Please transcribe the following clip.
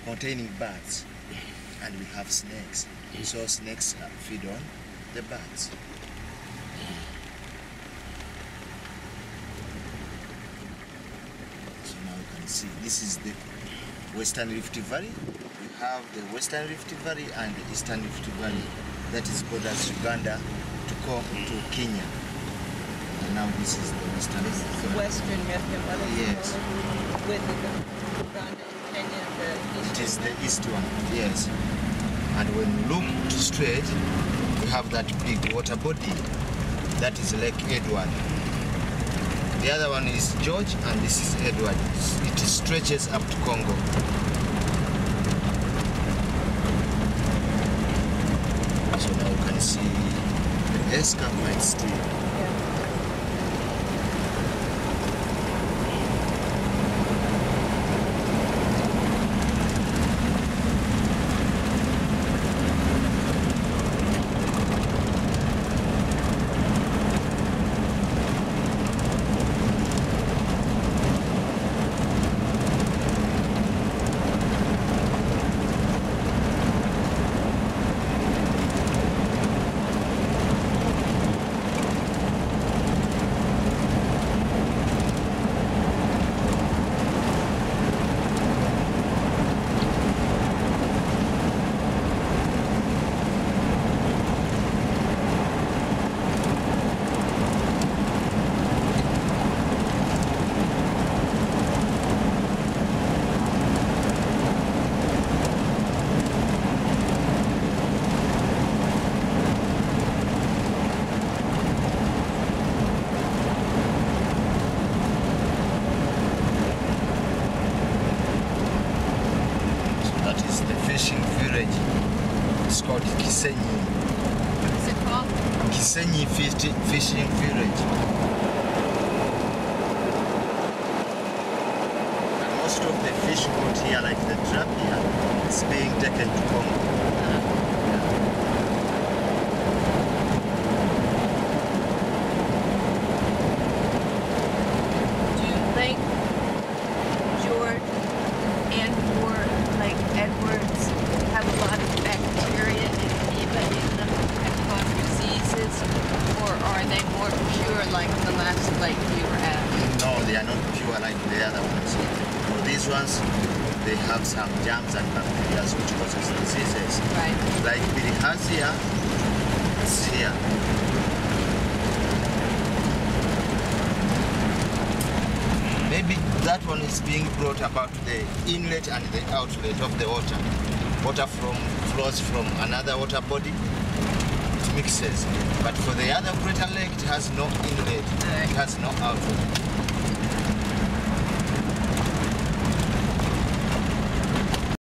containing birds, and we have snakes. So snakes feed on the birds. So now you can see this is the Western Rift Valley. We have the Western Rift Valley and the Eastern Rift Valley. That is borders Uganda to Kenya. And now this is the Western Rift Valley. This is the Western Rift Valley. Yes. With the Uganda and Kenya, the east. It is the east one, yes. And when you look straight, we have that big water body. That is Lake Edward. The other one is George, and this is Edward. It stretches up to Congo. So now you can see the escarpment still. Yeah. Fishing village. It's called Kisenyi. What is it called? Kisenyi fishing village. And most of the fish caught here, like the tilapia, is being taken to Congo. Do you think George and or like Edwards have a lot of bacteria and amoeba in them that cause diseases, or are they more pure like the last lake you were at? No, they are not pure like the other ones. For these ones, they have some germs and bacteria which causes diseases. Right. Like bilharzia, it's here. Maybe that one is being brought about the inlet and the outlet of the water. Water flows from another water body, it mixes. But for the other greater lake, it has no inlet, it has no outlet.